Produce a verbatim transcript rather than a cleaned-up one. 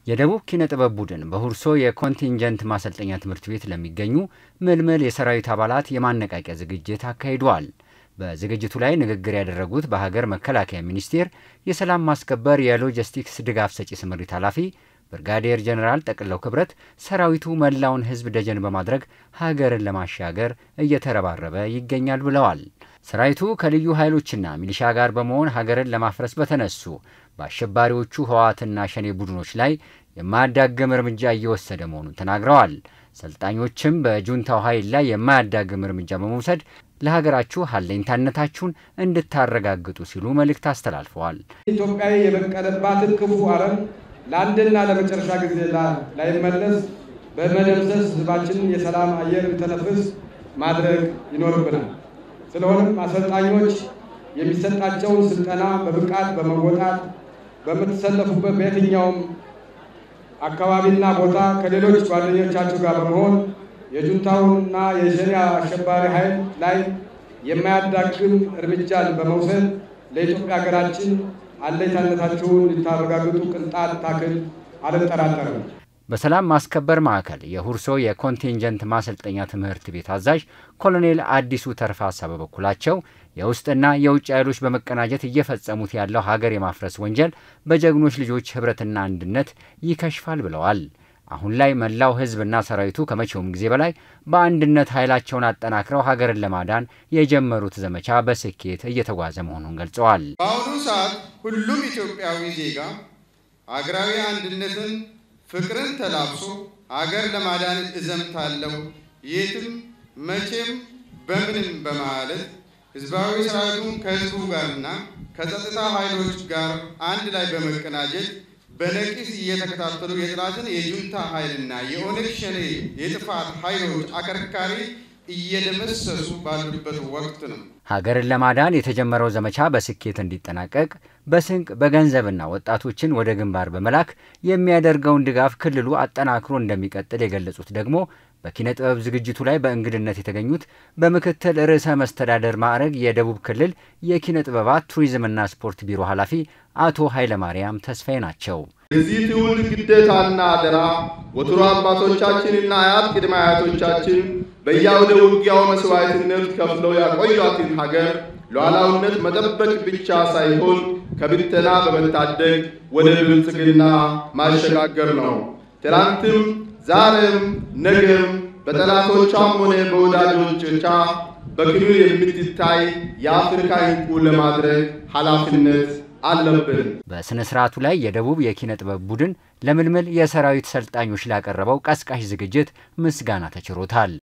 የደቡብ ኪነ ጥበብ ቡድን በሁርሶ የኮንቲንጀንት ማሰልጠኛ ትምህርት ቤት ለሚገኙ ምልምል የሰራዊት አባላት የማነቃቂያ ዝግጅት አካሂዷል። በዝግጅቱ ላይ ንግግር ያደረጉት በሀገር መከላከያ ሚኒስቴር የሰላም ማስከበር የሎጂስቲክስ ድጋፍ ሰጪ ስምሪት ኃላፊ ብርጋዴር ጀነራል ጠቅለው ክብረት ሰራዊቱ መላውን ህዝብ ደጀን በማድረግ ሀገርን ለማሻገር እየተረባረበ ይገኛል ብለዋል። ሰራዊቱ ከልዩ ኃይሎችና ሚሊሻ ጋር በመሆን ሀገርን ለማፍረስ በተነሱ በአሸባሪዎቹ ህወሓትና ሸኔ ቡድኖች ላይ የማያዳግም እርምጃ እየወሰደ መሆኑን ተናግረዋል። ሰልጣኞችም በጁንታው ኃይል ላይ የማያዳግም እርምጃ በመውሰድ ለሀገራችሁ ሀለኝታነታችሁን እንድታረጋግጡ ሲሉ መልእክት አስተላልፈዋል። ኢትዮጵያ የበቀለባትን ክፉ አረም ለአንድና ለመጨረሻ ጊዜ ላይመለስ በመደምሰስ ህዝባችንን የሰላም አየር እንዲተነፍስ ማድረግ ይኖርብናል። ስለሆነም አሰልጣኞች የሚሰጣቸውን ስልጠና በብቃት በመወጣት በመተሰለፉበት በየትኛውም አካባቢና ቦታ ከሌሎች ጓደኞቻችሁ ጋር በመሆን የጁንታውንና የሸኔ አሸባሪ ኃይል ላይ የማያዳግም እርምጃን በመውሰድ ለኢትዮጵያ ሀገራችን አለኝታነታችሁን እንድታረጋግጡ ቅንጣት ታክል አልጠራጠርም። በሰላም ማስከበር ማዕከል የሁርሶ የኮንቲንጀንት ማሰልጠኛ ትምህርት ቤት አዛዥ ኮሎኔል አዲሱ ተርፋሳ በበኩላቸው የውስጥና የውጭ ኃይሎች በመቀናጀት እየፈጸሙት ያለው ሀገር የማፍረስ ወንጀል በጀግኖች ልጆች ህብረትና አንድነት ይከሽፋል ብለዋል። አሁን ላይ መላው ህዝብና ሰራዊቱ ከመቼውም ጊዜ በላይ በአንድነት ኃይላቸውን አጠናክረው ሀገርን ለማዳን የጀመሩት ዘመቻ በስኬት እየተጓዘ መሆኑን ገልጸዋል። በአሁኑ ሰዓት ሁሉም ኢትዮጵያዊ ዜጋ ሀገራዊ አንድነትን ፍቅርን ተላብሶ ሀገር ለማዳን እዘምታለሁ የትም መቼም በምንም በማለት ህዝባዊ ሰራዊቱን ከህዝቡ ጋርና ከጸጥታ ኃይሎች ጋር አንድ ላይ በመቀናጀት በነቂስ እየተከታተሉ የጥላትን የጁንታ ኃይልና የኦነግ ሸኔ የጥፋት ኃይሎች አከርካሪ እየደመሰሱ ባሉበት ወቅት ነው። ሀገርን ለማዳን የተጀመረው ዘመቻ በስኬት እንዲጠናቀቅ በስንቅ በገንዘብና ወጣቶችን ወደ ግንባር በመላክ የሚያደርገውን ድጋፍ ክልሉ አጠናክሮ እንደሚቀጥል የገለጹት ደግሞ በኪነ ጥበብ ዝግጅቱ ላይ በእንግድነት የተገኙት በምክትል ርዕሰ መስተዳደር ማዕረግ የደቡብ ክልል የኪነ ጥበባት ቱሪዝምና ስፖርት ቢሮ ኃላፊ አቶ ኃይለ ማርያም ተስፋዬ ናቸው። የዚህ ትውልድ ግዴታና አደራ ወትሮ አባቶቻችንና አያት ቅድመ አያቶቻችን በያውደ ውጊያው መስዋዕትነት ከፍለው ያቆዩትን ሀገር ሉዓላዊነት መጠበቅ ብቻ ሳይሆን ከብተና በመታደግ ወደ ብልጽግና ማሸጋገር ነው። ትላንትም ዛሬም ነገም በጠላቶቿም ሆነ በወዳጆቿ በክልሉ የምትታይ የአፍሪካ እንቁ ለማድረግ ኃላፊነት አለብን። በስነ ስርዓቱ ላይ የደቡብ የኪነ ጥበብ ቡድን ለምልምል የሰራዊት ሰልጣኞች ላቀረበው ቀስቃሽ ዝግጅት ምስጋና ተችሮታል።